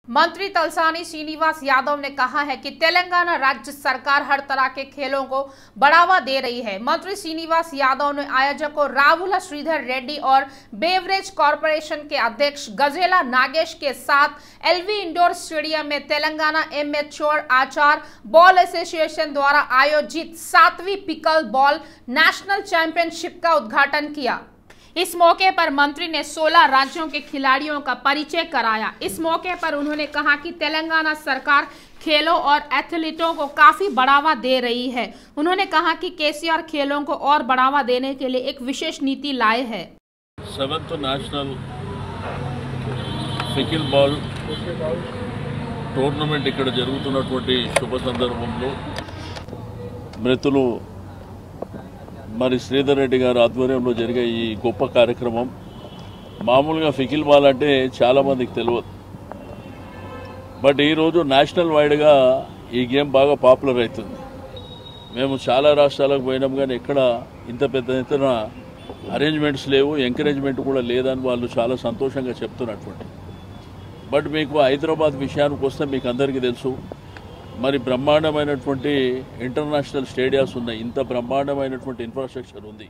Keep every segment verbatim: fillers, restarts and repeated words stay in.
मंत्री तलसानी श्रीनिवास यादव ने कहा है कि तेलंगाना राज्य सरकार हर तरह के खेलों को बढ़ावा दे रही है। मंत्री श्रीनिवास यादव ने आयोजकों राहुल श्रीधर रेड्डी और बेवरेज कॉरपोरेशन के अध्यक्ष गजेला नागेश के साथ एलवी इंडोर स्टेडियम में तेलंगाना एमेच्योर आचार बॉल एसोसिएशन द्वारा आयोजित सातवीं पिकल बॉल नेशनल चैंपियनशिप का उद्घाटन किया। इस मौके पर मंत्री ने सोलह राज्यों के खिलाड़ियों का परिचय कराया। इस मौके पर उन्होंने कहा कि तेलंगाना सरकार खेलों और एथलीटों को काफी बढ़ावा दे रही है। उन्होंने कहा कि केसीआर खेलों को और बढ़ावा देने के लिए एक विशेष नीति लाए है। Seventh national pickleball tournament ఇక్కడ జరుగుతున్నటువంటి శుభ సందర్భంలో మృతులు మరి శ్రీధర్ రెడ్డి గారి ఆధ్వర్యంలో జరిగే ఈ గొప్ప కార్యక్రమం మామూలుగా పికిల్ బాల్ అంటే చాలా మందికి తెలియదు, బట్ ఈరోజు నేషనల్ వైడ్గా ఈ గేమ్ బాగా పాపులర్ అవుతుంది. మేము చాలా రాష్ట్రాలకు పోయినాం కానీ ఎక్కడ ఇంత పెద్ద ఎత్తున అరేంజ్మెంట్స్ లేవు, ఎంకరేజ్మెంట్ కూడా లేదని వాళ్ళు చాలా సంతోషంగా చెప్తున్నటువంటి. బట్ మీకు హైదరాబాద్ విషయానికి వస్తే మీకు అందరికీ తెలుసు, మరి బ్రహ్మాండమైనటువంటి ఇంటర్నేషనల్ స్టేడియాస్ ఉన్నాయి, ఇంత బ్రహ్మాండమైనటువంటి ఇన్ఫ్రాస్ట్రక్చర్ ఉంది.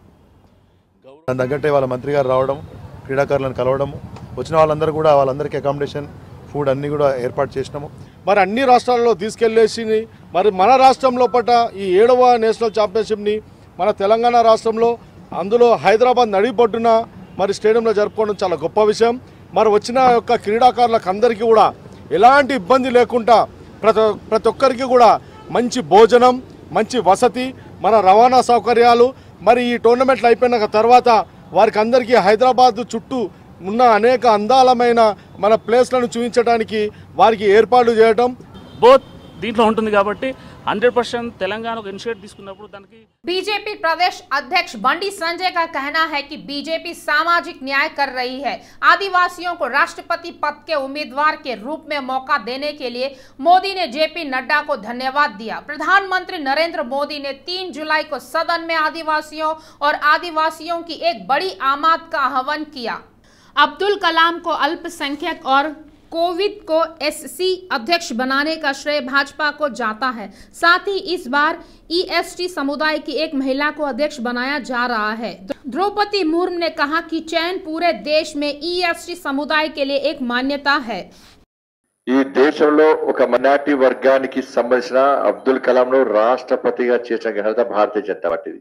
దాని తగ్గట్టే వాళ్ళ మంత్రి గారు రావడం, క్రీడాకారులను కలవడం, వచ్చిన వాళ్ళందరూ కూడా వాళ్ళందరికీ అకామిడేషన్ ఫుడ్ అన్నీ కూడా ఏర్పాటు చేసినాము. మరి అన్ని రాష్ట్రాల్లో తీసుకెళ్లేసి మరి మన రాష్ట్రంలో పట ఈ ఏడవ నేషనల్ ఛాంపియన్షిప్ని మన తెలంగాణ రాష్ట్రంలో అందులో హైదరాబాద్ నడిపొడ్డున మరి స్టేడియంలో జరుపుకోవడం చాలా గొప్ప విషయం. మరి వచ్చిన యొక్క క్రీడాకారులకు అందరికీ కూడా ఎలాంటి ఇబ్బంది లేకుండా ప్రతి ప్రతి ఒక్కరికి కూడా మంచి భోజనం, మంచి వసతి, మన రవాణా సౌకర్యాలు, మరి ఈ టోర్నమెంట్లు అయిపోయిన తర్వాత వారికి అందరికీ హైదరాబాద్ చుట్టూ ఉన్న అనేక అందాలమైన మన ప్లేస్లను చూపించడానికి వారికి ఏర్పాట్లు చేయడం బోత్ దీంట్లో ఉంటుంది కాబట్టి हंड्रेड परसेंट तेलंगाना को इनिशिएट తీసుకున్నప్పుడు దానికి बीजेपी प्रदेश अध्यक्ष बंडी संजय का कहना है कि बीजेपी सामाजिक न्याय कर रही है। आदिवासियों को राष्ट्रपति पद के उम्मीदवार के रूप में मौका देने के लिए मोदी ने जेपी नड्डा को धन्यवाद दिया। प्रधानमंत्री नरेंद्र मोदी ने तीन जुलाई को सदन में आदिवासियों और आदिवासियों की एक बड़ी आमद का आह्वान किया। अब्दुल कलाम को अल्पसंख्यक और कोविड को एससी अध्यक्ष बनाने का श्रेय भाजपा को जाता है। साथ ही इस बार ईएसटी समुदाय की एक महिला को अध्यक्ष बनाया जा रहा है। द्रौपदी मुर्मू ने कहा कि चयन पूरे देश में ईएसटी समुदाय के लिए एक मान्यता है। ఈ దేశంలో ఒక మైనారిటీ వర్గానికి సంబంధించిన అబ్దుల్ కలాం ను రాష్ట్రపతిగా చేసిన ఘనత భారతీయ జనతా పార్టీది.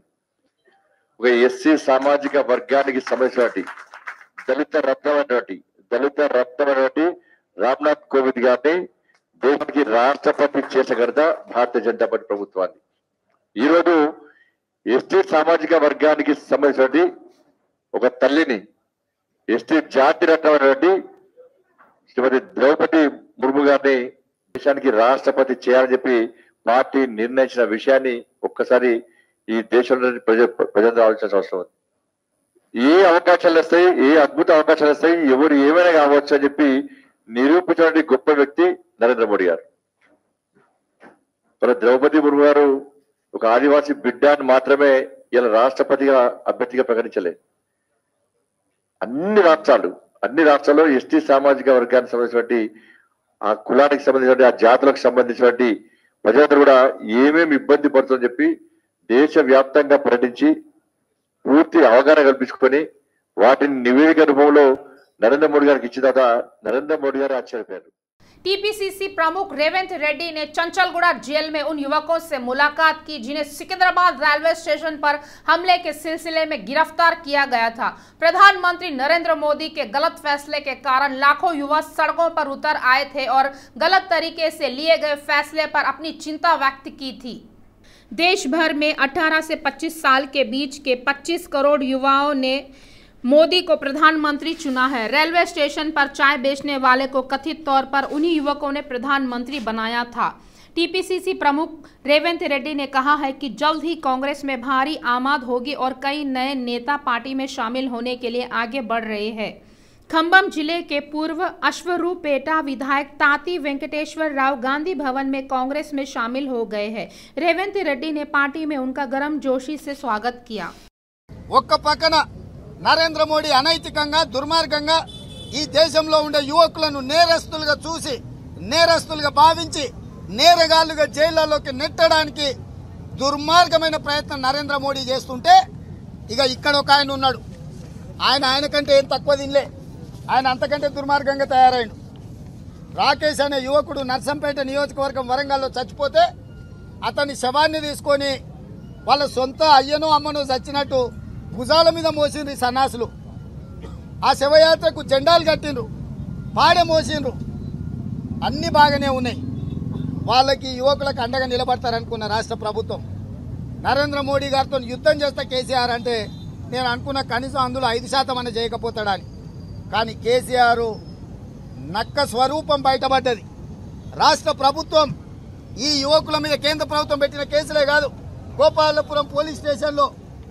ఒక ఎస్సీ సామాజిక వర్గానికి సంబంధించినటువంటి దళిత రత్నమైనటువంటి దళిత రత్నమైనటువంటి రామ్నాథ్ కోవింద్ గారిని దేశానికి రాష్ట్రపతి చేసిన ఘనత భారతీయ జనతా పార్టీ ప్రభుత్వాన్ని. ఈరోజు ఎస్టీ సామాజిక వర్గానికి సంబంధించినటువంటి ఒక తల్లిని ఎస్టీ జాతి రత్నమైనటువంటి శ్రీమతి ద్రౌపది ముర్ము గారిని దేశానికి రాష్ట్రపతి చేయాలని చెప్పి పార్టీ నిర్ణయించిన విషయాన్ని ఒక్కసారి ఈ దేశంలో ప్రజ ప్రజలు ఆలోచించాల్సిన అవసరం ఉంది. ఏ అవకాశాలు వస్తాయి, ఏ అద్భుత అవకాశాలు వస్తాయి, ఎవరు ఏమైనా కావచ్చు అని చెప్పి నిరూపించిన గొప్ప వ్యక్తి నరేంద్ర మోడీ గారు. మన ద్రౌపది ముర్ము గారు ఒక ఆదివాసీ బిడ్డని మాత్రమే ఇలా రాష్ట్రపతిగా అభ్యర్థిగా ప్రకటించలే. అన్ని రాష్ట్రాలు అన్ని రాష్ట్రాల్లో ఎస్టీ సామాజిక వర్గానికి సంబంధించినటువంటి ఆ కులానికి సంబంధించినటువంటి ఆ జాతులకు సంబంధించినటువంటి ప్రజలందరూ కూడా ఏమేమి ఇబ్బంది పడుతుందని చెప్పి దేశవ్యాప్తంగా పర్యటించి పూర్తి అవగాహన కల్పించుకొని వాటిని నివేదిక రూపంలో नरेंद्र मोदी गाరికి ఇచ్చిన తర్వాత नरेंद्र मोदी గారు ఆశ్చర్యపోయారు। टीपीसीसी प्रमुख रेवंत रेड्डी ने चंचलगुड़ा जेल में उन युवकों से मुलाकात की जिन्हें सिकंदराबाद रेलवे स्टेशन पर हमले के सिलसिले में गिरफ्तार किया गया था। प्रधानमंत्री नरेंद्र मोदी के गलत फैसले के कारण लाखों युवा सड़कों पर उतर आए थे और गलत तरीके से लिए गए फैसले पर अपनी चिंता व्यक्त की थी। देश भर में अठारह से पच्चीस साल के बीच के पच्चीस करोड़ युवाओं ने मोदी को प्रधानमंत्री चुना है। रेलवे स्टेशन पर चाय बेचने वाले को कथित तौर पर उन्हीं युवकों ने प्रधानमंत्री बनाया था। टीपीसीसी प्रमुख रेवंत रेड्डी ने कहा है कि जल्द ही कांग्रेस में भारी आमद होगी और कई नए नेता पार्टी में शामिल होने के लिए आगे बढ़ रहे हैं। खम्बम जिले के पूर्व अश्वरूपेटा विधायक ताती वेंकटेश्वर राव गांधी भवन में कांग्रेस में शामिल हो गए हैं। रेवंत रेड्डी ने पार्टी में उनका गर्मजोशी से स्वागत किया। నరేంద్ర మోడీ అనైతికంగా దుర్మార్గంగా ఈ దేశంలో ఉండే యువకులను నేరస్తులుగా చూసి నేరస్తులుగా భావించి నేరగాళ్లుగా జైళ్లలోకి నెట్టడానికి దుర్మార్గమైన ప్రయత్నం నరేంద్ర మోడీ చేస్తుంటే ఇక ఇక్కడ ఒక ఆయన ఉన్నాడు. ఆయన ఆయన కంటే ఏం తక్కువ తినలే, ఆయన అంతకంటే దుర్మార్గంగా తయారైండు. రాకేష్ అనే యువకుడు నర్సంపేట నియోజకవర్గం వరంగల్లో చచ్చిపోతే అతని శవాన్ని తీసుకొని వాళ్ళ సొంత అయ్యనో అమ్మనో చచ్చినట్టు భుజాల మీద మోసిండ్రు ఈ సన్నాసులు. ఆ శవయాత్రకు జెండాలు కట్టిండ్రు, పాడె మోసిండ్రు, అన్ని బాగానే ఉన్నాయి. వాళ్ళకి యువకులకు అండగా నిలబడతారనుకున్న రాష్ట్ర ప్రభుత్వం నరేంద్ర మోడీ గారితో యుద్ధం చేస్తే కేసీఆర్ అంటే నేను అనుకున్న కనీసం అందులో ఐదు శాతం అన్న చేయకపోతాడని. కానీ కేసీఆర్ నక్క స్వరూపం బయటపడ్డది. రాష్ట్ర ప్రభుత్వం ఈ యువకుల మీద కేంద్ర ప్రభుత్వం పెట్టిన కేసులే కాదు, గోపాలపురం పోలీస్ స్టేషన్లో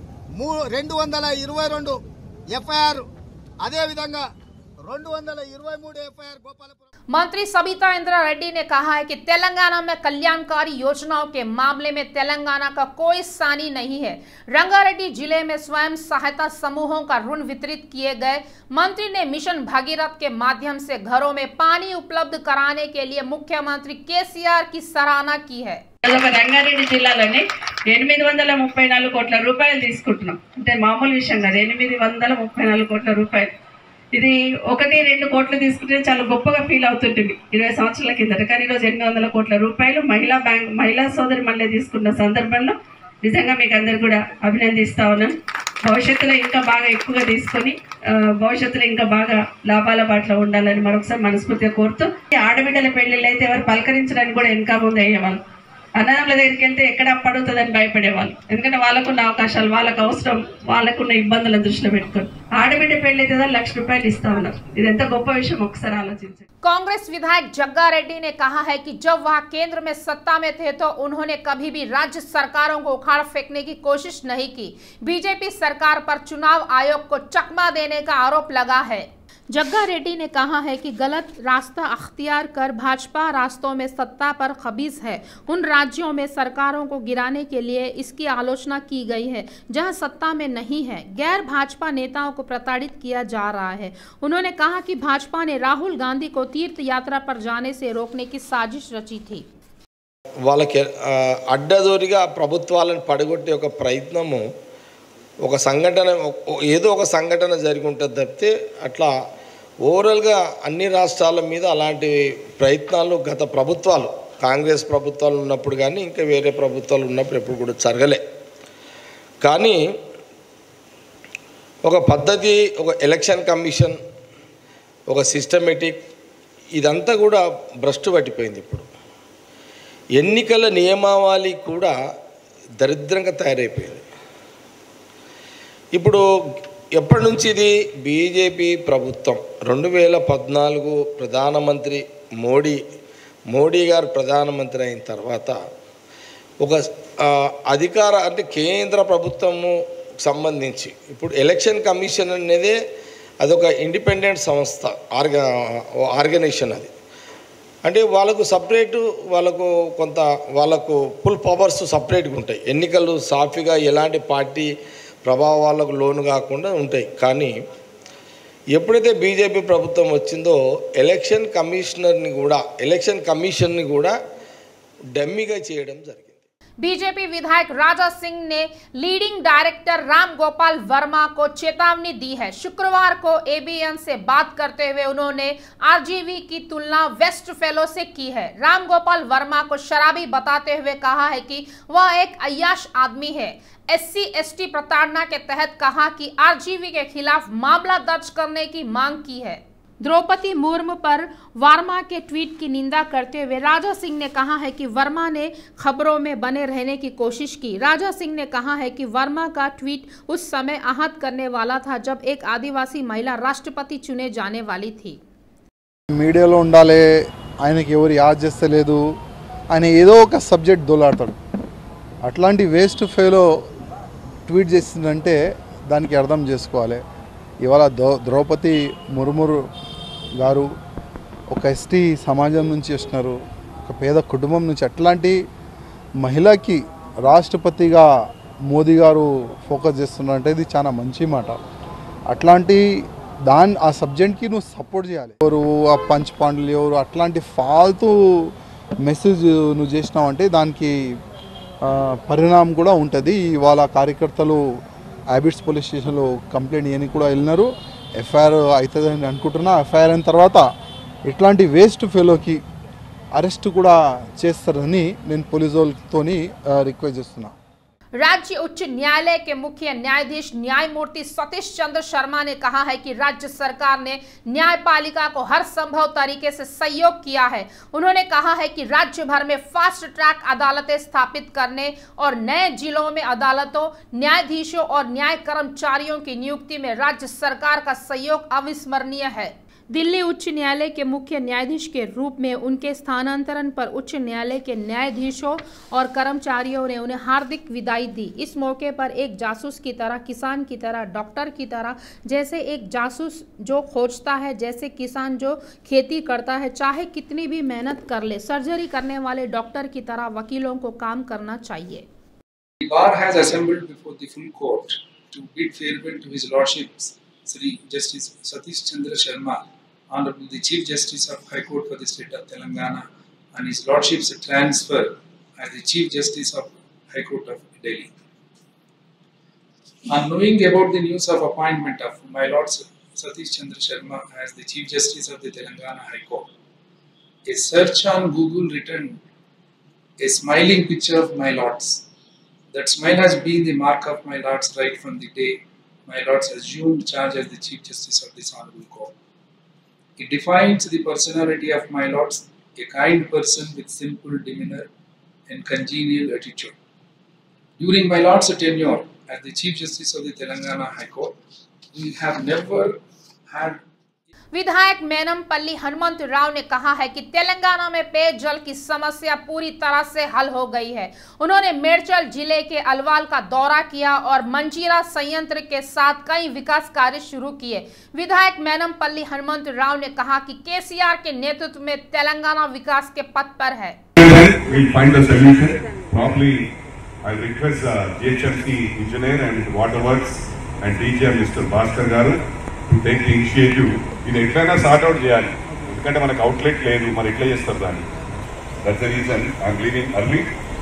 మూ రెండు వందల ఇరవై రెండు ఎఫ్ఐఆర్, అదేవిధంగా రెండు వందల ఇరవై మూడు एफआईआर गोपालपुरम। मंत्री सबिता इंद्रा रेड्डी ने कहा है कि तेलंगाना में कल्याणकारी योजनाओं के मामले में तेलंगाना का कोई सानी नहीं है। रंगारेड्डी जिले में स्वयं सहायता समूहों का ऋण वितरित किए गए। मंत्री ने मिशन भागीरथ के माध्यम से घरों में पानी उपलब्ध कराने के लिए मुख्यमंत्री केसीआर की सराहना की है। రంగారెడ్డి జిల్లాలోనే ఎనిమిది వందల ముప్పై నాలుగు కోట్ల రూపాయలు తీసుకుంటున్నాం అంటే మామూలు విషయం కాదు. ఎనిమిది వందల ముప్పై నాలుగు కోట్ల రూపాయలు ఇది ఒకటి రెండు కోట్లు తీసుకుంటే చాలా గొప్పగా ఫీల్ అవుతుంటుంది ఇరవై సంవత్సరాల కిందట. కానీ ఈరోజు ఎనిమిది వందల కోట్ల రూపాయలు మహిళా బ్యాంక్ మహిళా సోదరి మళ్ళీ తీసుకున్న సందర్భంలో నిజంగా మీకు అందరు కూడా అభినందిస్తా ఉన్నాను. భవిష్యత్తులో ఇంకా బాగా ఎక్కువగా తీసుకొని భవిష్యత్తులో ఇంకా బాగా లాభాల బాటలో ఉండాలని మరొకసారి మనస్ఫూర్తిగా కోరుతూ, ఆడబిడ్డల పెళ్లిళ్ళు అయితే ఎవరు పలకరించడానికి కూడా ఇంకా ముందు అయ్యేవాళ్ళు. అన్నదమ్ముల దగ్గరికి వెళ్తే ఎక్కడ పడుతుందని భయపడేవాళ్ళు. ఎందుకంటే వాళ్ళకున్న అవకాశాలు, వాళ్ళకు అవసరం, వాళ్ళకున్న ఇబ్బందులను దృష్టిలో పెట్టుకొని ఆడబిడ్డ పెళ్లి అయితే లక్ష రూపాయలు ఇస్తా ఉన్నారు. ఇది ఎంత గొప్ప విషయం ఒకసారి ఆలోచించండి। कांग्रेस विधायक जग्गा रेड्डी ने कहा है कि जब वह केंद्र में सत्ता में थे तो उन्होंने कभी भी राज्य सरकारों को उखाड़ फेंकने की कोशिश नहीं की। बीजेपी सरकार पर चुनाव आयोग को चकमा देने का आरोप लगा है। जग्गा रेड्डी ने कहा है कि गलत रास्ता अख्तियार कर भाजपा रास्तों में सत्ता पर खबीज है। उन राज्यों में सरकारों को गिराने के लिए इसकी आलोचना की गई है जहां सत्ता में नहीं है। गैर भाजपा नेताओं को प्रताड़ित किया जा रहा है। उन्होंने कहा कि भाजपा ने राहुल गांधी को तीर्थ यात्रा पर जाने से रोकने की साजिश रची थी। వాళ్ళకి అడ్డదోరిగా ప్రభుత్వాలను పడగొట్టే ఒక ప్రయత్నము, ఒక సంఘటన, ఏదో ఒక సంఘటన జరిగి ఉంటుంది తప్పితే అట్లా ఓవరాల్గా అన్ని రాష్ట్రాల మీద అలాంటి ప్రయత్నాలు గత ప్రభుత్వాలు, కాంగ్రెస్ ప్రభుత్వాలు ఉన్నప్పుడు కానీ ఇంకా వేరే ప్రభుత్వాలు ఉన్నప్పుడు ఎప్పుడు కూడా జరగలే. కానీ ఒక పద్ధతి, ఒక ఎలక్షన్ కమిషన్, ఒక సిస్టమేటిక్, ఇదంతా కూడా భ్రష్టు పట్టిపోయింది. ఇప్పుడు ఎన్నికల నియమావళి కూడా దరిద్రంగా తయారైపోయింది. ఇప్పుడు ఎప్పటి నుంచి ఇది బీజేపీ ప్రభుత్వం రెండు వేల పద్నాలుగు ప్రధానమంత్రి మోడీ మోడీ గారు ప్రధానమంత్రి అయిన తర్వాత ఒక అధికార అంటే కేంద్ర ప్రభుత్వము సంబంధించి ఇప్పుడు ఎలక్షన్ కమిషన్ అనేది అదొక ఇండిపెండెంట్ సంస్థ, ఆర్గ ఆర్గనైజేషన్. అది అంటే వాళ్ళకు సపరేటు, వాళ్ళకు కొంత వాళ్ళకు ఫుల్ పవర్స్ సపరేట్గా ఉంటాయి. ఎన్నికలు సాఫీగా ఎలాంటి పార్టీ ప్రభావాలకు లోను కాకుండా ఉంటాయి. కానీ ఎప్పుడైతే బీజేపీ ప్రభుత్వం వచ్చిందో ఎలక్షన్ కమిషనర్ని కూడా ఎలక్షన్ కమిషన్ని కూడా డమ్మీగా చేయడం జరిగింది। बीजेपी विधायक राजा सिंह ने लीडिंग डायरेक्टर राम गोपाल वर्मा को चेतावनी दी है। शुक्रवार को एबीएन से बात करते हुए उन्होंने आरजीवी की तुलना वेस्ट फेलो से की है। राम गोपाल वर्मा को शराबी बताते हुए कहा है कि वह एक अय्याश आदमी है। एससी एसटी प्रताड़ना के तहत कहा कि आरजीवी के खिलाफ मामला दर्ज करने की मांग की है। द्रौपदी मुर्मू पर वर्मा के ट्वीट की निंदा करते हुए राजा सिंह ने कहा है कि वर्मा ने खबरों में बने रहने की कोशिश की। राजा सिंह ने कहा है कि वर्मा का ट्वीट उस समय आहत करने वाला था जब एक आदिवासी महिला राष्ट्रपति चुने जाने वाली थी। మీడియాలో ఉండాలి, ఆయనకి ఎవరు యాద్ చేస్తలేదు, ఆయన ఏదో ఒక సబ్జెక్ట్ దొలాడతాడు. అట్లాంటి వేస్ట్ ఫెలో ట్వీట్ చేసిందంటే దానికి అర్థం చేసుకోవాలి. ఇవాళ ద్రౌపది ముర్ము గారు ఒక ఎస్టీ సమాజం నుంచి వస్తున్నారు, ఒక పేద కుటుంబం నుంచి. అట్లాంటి మహిళకి రాష్ట్రపతిగా మోదీ గారు ఫోకస్ చేస్తున్నారంటే ఇది చాలా మంచి మాట. అట్లాంటి దాని ఆ సబ్జెక్ట్కి నువ్వు సపోర్ట్ చేయాలి. ఎవరు ఆ పంచ్ పాండ్లు ఎవరు అట్లాంటి ఫాల్తూ మెసేజ్ నువ్వు చేసినావు అంటే దానికి పరిణామం కూడా ఉంటుంది. ఇవాళ కార్యకర్తలు హ్యాబిట్స్ పోలీస్ స్టేషన్లో కంప్లైంట్ ఇవన్నీ కూడా వెళ్ళినారు. ఎఫ్ఐఆర్ అవుతుందని అనుకుంటున్నా. ఎఫ్ఐఆర్ అయిన తర్వాత ఇట్లాంటి వేస్ట్ ఫెలోకి అరెస్ట్ కూడా చేస్తారని నేను పోలీసు వాళ్ళతో రిక్వెస్ట్ చేస్తున్నా. राज्य उच्च न्यायालय के मुख्य न्यायाधीश न्यायमूर्ति सतीश चंद्र शर्मा ने कहा है कि राज्य सरकार ने न्यायपालिका को हर संभव तरीके से सहयोग किया है. उन्होंने कहा है कि राज्य भर में फास्ट ट्रैक अदालतें स्थापित करने और नए जिलों में अदालतों, न्यायाधीशों और न्याय कर्मचारियों की नियुक्ति में राज्य सरकार का सहयोग अविस्मरणीय है. दिल्ली उच्च न्यायालय के मुख्य न्यायाधीश के रूप में उनके स्थानांतरण पर उच्च न्यायालय के न्यायाधीशों और कर्मचारियों ने उन्हें हार्दिक विदाई दी. इस मौके पर एक जासूस की तरह, किसान की तरह, डॉक्टर की तरह, जैसे एक जासूस जो खोजता है, जैसे किसान जो खेती करता है, चाहे कितनी भी मेहनत कर ले, सर्जरी करने वाले डॉक्टर की तरह वकीलों को काम करना चाहिए. The bar has assembled before the full court to bid farewell to His Lordship Sri Justice Satish Chandra Sharma, Honorable the Chief Justice of High Court for the State of Telangana, and His Lordship's transfer as the Chief Justice of High Court of Delhi. On knowing about the news of appointment of my Lord Satish Chandra Sharma as the Chief Justice of the Telangana High Court, a search on Google returned a smiling picture of my Lords. That smile has been the mark of my Lords right from the day my Lords assumed charge as the Chief Justice of this Honorable Court. It defines the personality of my Lords, a kind person with simple demeanor and congenial attitude. During my Lord's tenure as the Chief Justice of the Telangana High Court, we have never had. विधायक मेनमपल्ली हनुमंत राव ने कहा है कि तेलंगाना में पेयजल की समस्या पूरी तरह से हल हो गई है. उन्होंने मेडचल जिले के अलवाल का दौरा किया और मंजीरा संयंत्र के साथ कई विकास कार्य शुरू किए. विधायक मेनमपल्ली हनुमंत राव ने कहा कि केसीआर के नेतृत्व में तेलंगाना विकास के पथ पर है. to take the initiative ఇది ఎట్లైనా సార్ట్ అవుట్ చేయాలి ఎందుకంటే మనకు అవుట్లెట్ లేదు మరి ఎట్లా చేస్తారు దాన్ని that's the reason I'm leaving early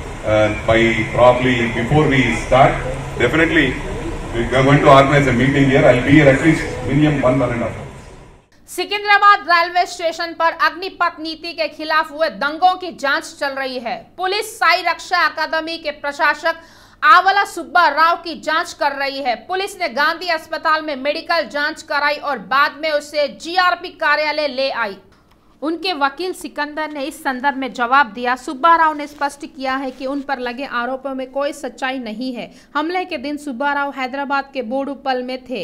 by probably before we start definitely we are going to organise a meeting here I will be here at least minimum one one and half. Secunderabad railway station पर अग्निपथ नीति के खिलाफ हुए दंगों की जांच चल रही है. पुलिस साई रक्षा अकादमी के प्रशासक आवला सुब्बा राव की जांच कर रही है. पुलिस ने गांधी अस्पताल में मेडिकल जांच कराई और बाद में उसे जीआरपी कार्यालय ले आई. उनके वकील सिकंदर ने इस संदर्भ में जवाब दिया. सुब्बा राव ने स्पष्ट किया है कि उन पर लगे आरोपों में कोई सच्चाई नहीं है. हमले के दिन सुब्बा राव हैदराबाद के बोडुपल में थे.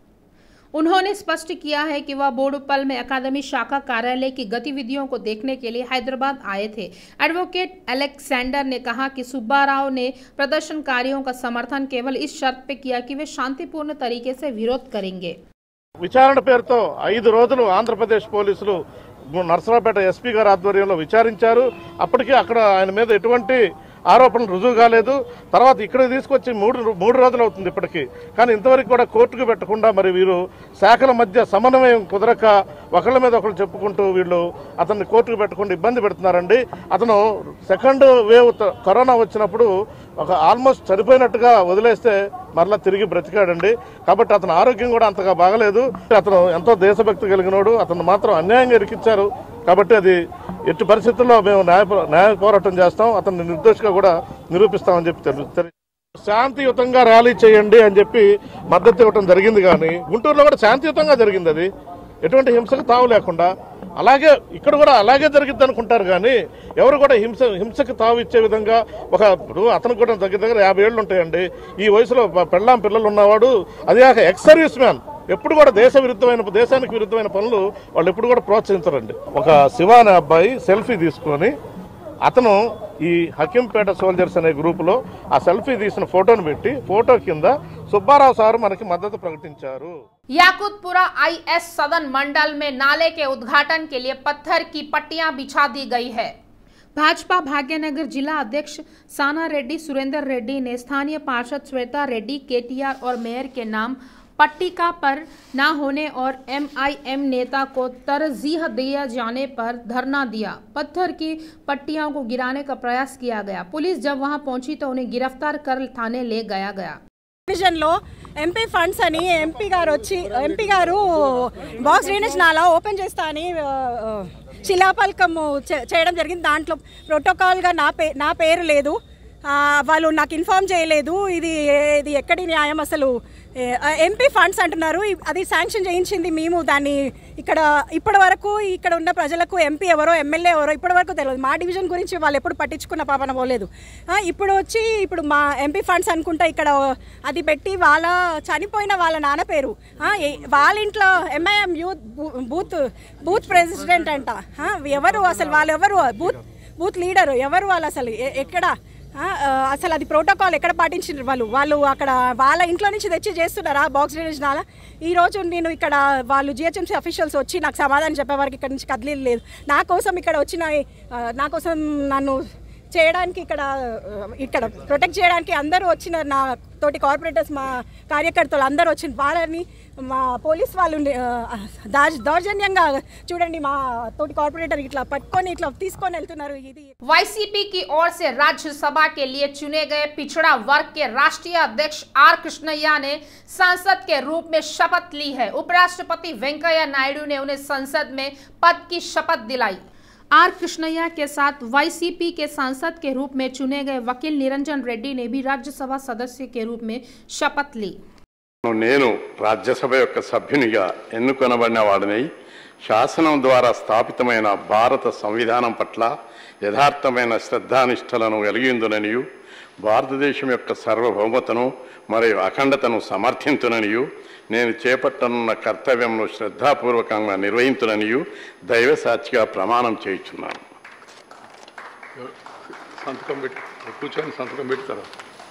उन्होंने स्पष्ट किया है कि वह बोडुपल में अकादमी शाखा कार्यालय की गतिविधियों को देखने के लिए हैदराबाद आए थे. एडवोकेट अलेक्जेंडर ने कहा कि सुब्बा राव ने प्रदर्शनकारियों का समर्थन केवल इस शर्त पे किया कि वे शांतिपूर्ण तरीके से विरोध करेंगे. విచారణ పేరుతో ఐదు రోజులు ఆంధ్రప్రదేశ్ పోలీసులు నర్సరావుపేట ఎస్పీ గారి ఆధ్వర్యంలో విచారించారు. అప్పటికే అక్కడ ఆయన మీద ఎటువంటి ఆరోపణలు రుజువు కాలేదు. తర్వాత ఇక్కడ తీసుకొచ్చి మూడు మూడు రోజులు అవుతుంది ఇప్పటికీ. కానీ ఇంతవరకు కూడా కోర్టుకు పెట్టకుండా మరి వీరు శాఖల మధ్య సమన్వయం కుదరక ఒకళ్ళ మీద ఒకళ్ళు చెప్పుకుంటూ వీళ్ళు అతన్ని కోర్టుకు పెట్టకుండా ఇబ్బంది పెడుతున్నారండి. అతను సెకండ్ వేవ్ కరోనా వచ్చినప్పుడు ఒక ఆల్మోస్ట్ చనిపోయినట్టుగా వదిలేస్తే మరలా తిరిగి బ్రతికాడండి. కాబట్టి అతని ఆరోగ్యం కూడా అంతగా బాగలేదు. అతను ఎంతో దేశభక్తి కలిగినోడు. అతను మాత్రం అన్యాయంగా ఇరికిచ్చారు. కాబట్టి అది ఎట్టి పరిస్థితుల్లో మేము న్యాయ న్యాయ పోరాటం చేస్తాం. అతన్ని నిర్దోషిగా కూడా నిరూపిస్తామని చెప్పి తెలుస్తుంది. శాంతియుతంగా ర్యాలీ చేయండి అని చెప్పి మద్దతు ఇవ్వడం జరిగింది. కానీ గుంటూరులో కూడా శాంతియుతంగా జరిగింది. అది ఎటువంటి హింసకు తావు లేకుండా. అలాగే ఇక్కడ కూడా అలాగే జరిగిద్ది అనుకుంటారు. కానీ ఎవరు కూడా హింస హింసకు తావు ఇచ్చే విధంగా ఒక ఇప్పుడు అతనికి కూడా దగ్గర దగ్గర యాభై ఏళ్ళు ఉంటాయండి. ఈ వయసులో పెళ్ళాం పిల్లలు ఉన్నవాడు, అది కాక ఎక్స్ సర్వీస్ మ్యాన్. ఎప్పుడు కూడా దేశ విరుద్ధమైన దేశానికి విరుద్ధమైన పనులు వాళ్ళు ఎప్పుడు కూడా ప్రోత్సహించరండి. ఒక శివ అనే అబ్బాయి సెల్ఫీ తీసుకొని అతను ఈ హకీంపేట సోల్జర్స్ అనే గ్రూపులో ఆ సెల్ఫీ తీసిన ఫోటోను పెట్టి ఫోటో కింద సుబ్బారావు సార్ మనకి మద్దతు ప్రకటించారు. याकूतपुरा आईएस सदन मंडल में नाले के उद्घाटन के लिए पत्थर की पट्टियां बिछा दी गई है. भाजपा भाग्यनगर जिला अध्यक्ष साना रेड्डी सुरेंद्र रेड्डी ने स्थानीय पार्षद श्वेता रेड्डी, केटीआर और मेयर के नाम पट्टिका पर न होने और एम आई एम नेता को तरजीह दिए जाने पर धरना दिया। पत्थर की पट्टियों को गिराने का प्रयास किया गया। पुलिस जब वहां पहुंची तो उन्हें गिरफ्तार कर थाने ले गया गया। డివిజన్లో ఎంపీ ఫండ్స్ అని ఎంపీ గారు వచ్చి ఎంపీ గారు బాక్స్ డ్రైనేజ్ నాలా ఓపెన్ చేస్తా అని శిలాఫలకం చేయడం జరిగింది. దాంట్లో ప్రోటోకాల్గా నా పే నా పేరు లేదు, వాళ్ళు నాకు ఇన్ఫార్మ్ చేయలేదు. ఇది ఇది ఎక్కడి న్యాయం? అసలు ఎంపీ ఫండ్స్ అంటున్నారు, అది శాంక్షన్ చేయించింది మేము. దాన్ని ఇక్కడ ఇప్పటి వరకు ఇక్కడ ఉన్న ప్రజలకు ఎంపీ ఎవరో ఎమ్మెల్యే ఎవరో ఇప్పటి వరకు తెలియదు. మా డివిజన్ గురించి వాళ్ళు ఎప్పుడు పట్టించుకున్న పాపన పోలేదు. ఇప్పుడు వచ్చి ఇప్పుడు మా ఎంపీ ఫండ్స్ అనుకుంటా ఇక్కడ అది పెట్టి వాళ్ళ చనిపోయిన వాళ్ళ నాన్న పేరు, వాళ్ళ ఇంట్లో MIM youth booth booth president అంట. ఎవరు అసలు వాళ్ళు ఎవరు? బూత్ బూత్ లీడరు ఎవరు వాళ్ళు? అసలు ఎక్కడ అసలు అది ప్రోటోకాల్ ఎక్కడ పాటించారు వాళ్ళు? వాళ్ళు అక్కడ వాళ్ళ ఇంట్లో నుంచి తెచ్చి చేస్తున్నారా బాక్స్ డ్రైనేజ్ నాలా? ఈరోజు నేను ఇక్కడ వాళ్ళు జిహెచ్ఎంసీ అఫీషియల్స్ వచ్చి నాకు సమాధానం చెప్పే వరకు ఇక్కడ నుంచి కదిలేదు లేదు. నా కోసం ఇక్కడ వచ్చిన నా కోసం నన్ను చేయడానికి ఇక్కడ ఇక్కడ ప్రొటెక్ట్ చేయడానికి అందరూ వచ్చిన నా తోటి కార్పొరేటర్స్ మా కార్యకర్తలు అందరూ వచ్చిన వాళ్ళని మా పోలీస్ వాళ్ళు దౌర్జన్యంగా చూడండి మా తోటి కార్పొరేటర్ ఇట్లా పట్టుకొని ఇట్లా తీసుకొని వెళ్తున్నారు. ఇది वाईसीपी की ओर से राज्यसभा के लिए चुने गए पिछड़ा वर्ग के राष्ट्रीय अध्यक्ष आर कृष्णैया ने सांसद के रूप में शपथ ली है। उपराष्ट्रपति वेंकैया नायडू ने उन्हें संसद में पद की शपथ दिलाई। आर कृष्णैया के साथ वाईसीपी के सांसद के रूप में चुने गए वकील निरंजन रेड्डी ने भी राज्यसभा सदस्य के रूप में शपथ ली। నేను రాజ్యసభ యొక్క సభ్యునిగా ఎన్నుకొనబడిన వాడిని శాసనం ద్వారా స్థాపితమైన భారత సంవిధానం పట్ల యథార్థమైన శ్రద్ధానిష్టలను కలిగిందుననియు భారతదేశం యొక్క సార్వభౌమతను మరియు అఖండతను సమర్థించుననియు నేను చేపట్టనున్న కర్తవ్యంను శ్రద్ధాపూర్వకంగా నిర్వహించుననియు దైవ సాక్షిగా ప్రమాణం చేయుచున్నాను. సంతకం పెట్టి కూర్చొని సంతకం పెడతారా?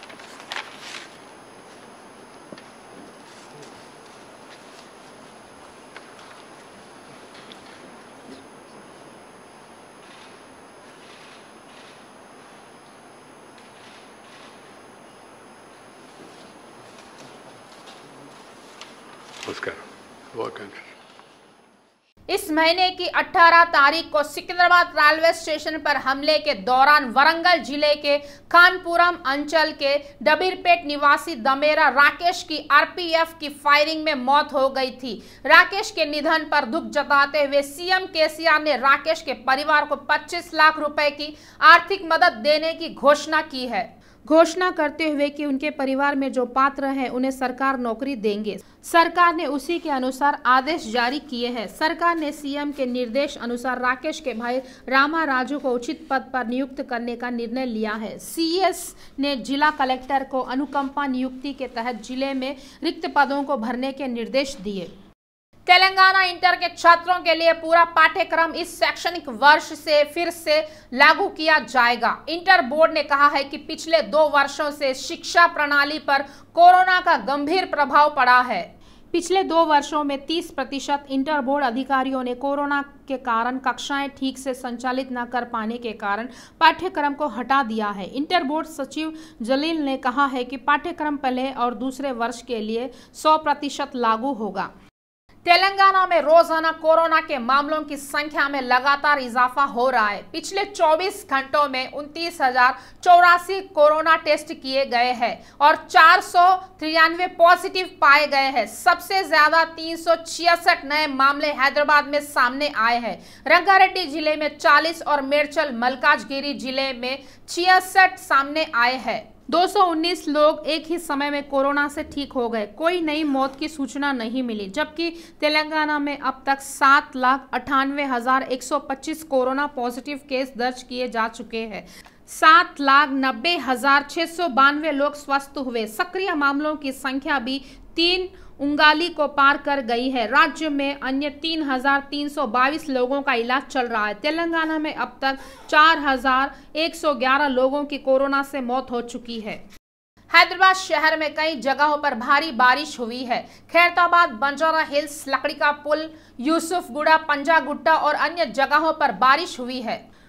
इस महीने की अठारह तारीख को सिकंदराबाद रेलवे स्टेशन पर हमले के दौरान वरंगल जिले के खानपुरम अंचल के डबीरपेट निवासी दमेरा राकेश की आरपीएफ की फायरिंग में मौत हो गई थी। राकेश के निधन पर दुख जताते हुए सीएम केसीआर ने राकेश के परिवार को पच्चीस लाख रुपए की आर्थिक मदद देने की घोषणा की है। घोषणा करते हुए कि उनके परिवार में जो पात्र हैं उन्हें सरकार नौकरी देंगे। सरकार ने उसी के अनुसार आदेश जारी किए हैं। सरकार ने सीएम के निर्देश अनुसार राकेश के भाई रामा राजू को उचित पद पर नियुक्त करने का निर्णय लिया है। सीएस ने जिला कलेक्टर को अनुकंपा नियुक्ति के तहत जिले में रिक्त पदों को भरने के निर्देश दिए। तेलंगाना इंटर के छात्रों के लिए पूरा पाठ्यक्रम इस शैक्षणिक वर्ष से फिर से लागू किया जाएगा। इंटर बोर्ड ने कहा है कि पिछले दो वर्षों से शिक्षा प्रणाली पर कोरोना का गंभीर प्रभाव पड़ा है। पिछले दो वर्षों में तीस प्रतिशत इंटर बोर्ड अधिकारियों ने कोरोना के कारण कक्षाएं ठीक से संचालित न कर पाने के कारण पाठ्यक्रम को हटा दिया है। इंटर बोर्ड सचिव जलील ने कहा है कि पाठ्यक्रम पहले और दूसरे वर्ष के लिए सौ प्रतिशत लागू होगा। तेलंगाना में रोजाना कोरोना के मामलों की संख्या में लगातार इजाफा हो रहा है। पिछले चौबीस घंटों में उनतीस हजार चौरासी कोरोना टेस्ट किए गए हैं और चार सौ तिरानवे पॉजिटिव पाए गए हैं। सबसे ज्यादा तीन सौ छियासठ नए मामले हैदराबाद में सामने आए हैं। रंगारेड्डी जिले में चालीस और मेरचल मलकाजगिरी जिले में छियासठ सामने आए हैं। दो सौ उन्नीस लोग एक ही समय में कोरोना से ठीक हो गए। कोई नई मौत की सूचना नहीं मिली, जबकि तेलंगाना में अब तक सात लाख अट्ठानवे हजार एक सौ पच्चीस कोरोना पॉजिटिव केस दर्ज किए जा चुके हैं। सात लाख नब्बे हजार छह सौ बानवे लोग स्वस्थ हुए। सक्रिय मामलों की संख्या भी तीन उंगाली को पार कर गई है। राज्य में अन्य तीन हजार तीन सौ बाईस लोगों का इलाज चल रहा है। तेलंगाना में अब तक चार हजार एक सौ ग्यारह लोगों की कोरोना से मौत हो चुकी है। हैदराबाद शहर में कई जगहों पर भारी बारिश हुई है। खैरताबाद, बंजारा हिल्स, लकड़ी का पुल, यूसुफगुड़ा, पंजागुट्टा और अन्य जगहों पर बारिश हुई है।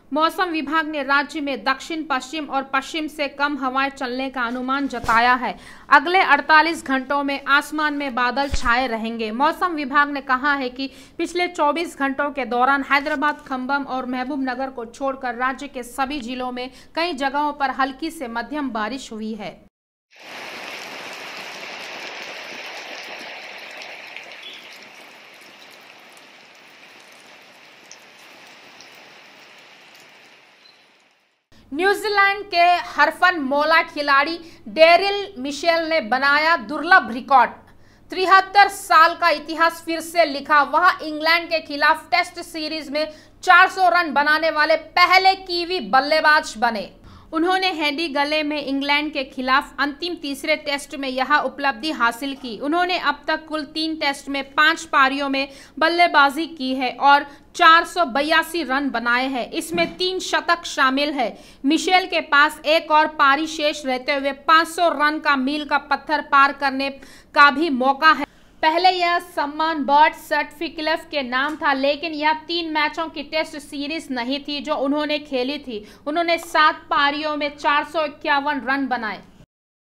मौसम विभाग ने राज्य में दक्षिण पश्चिम और पश्चिम से कम हवाएं चलने का अनुमान जताया है। अगले अड़तालीस घंटों में आसमान में बादल छाए रहेंगे। मौसम विभाग ने कहा है कि पिछले चौबीस घंटों के दौरान हैदराबाद, खम्बम और महबूब नगर को छोड़कर राज्य के सभी जिलों में कई जगहों पर हल्की से मध्यम बारिश हुई है। न्यूजीलैंड के हरफन मौला खिलाड़ी डेरिल मिशेल ने बनाया दुर्लभ रिकॉर्ड। तिहत्तर साल का इतिहास फिर से लिखा। वह इंग्लैंड के खिलाफ टेस्ट सीरीज में चार सौ रन बनाने वाले पहले कीवी बल्लेबाज बने। उन्होंने हैडी गले में इंग्लैंड के खिलाफ अंतिम तीसरे टेस्ट में यह उपलब्धि हासिल की। उन्होंने अब तक कुल तीन टेस्ट में पांच पारियों में बल्लेबाजी की है और चार सौ बयासी रन बनाए हैं। इसमें तीन शतक शामिल है। मिशेल के पास एक और पारी शेष रहते हुए पाँच सौ रन का मील का पत्थर पार करने का भी मौका है। पहले यह सम्मान बर्ट सर्टिफिकेट के नाम था, लेकिन यह तीन मैचों की टेस्ट सीरीज नहीं थी जो उन्होंने खेली थी। उन्होंने सात पारियों में चार सौ इक्यावन रन बनाए।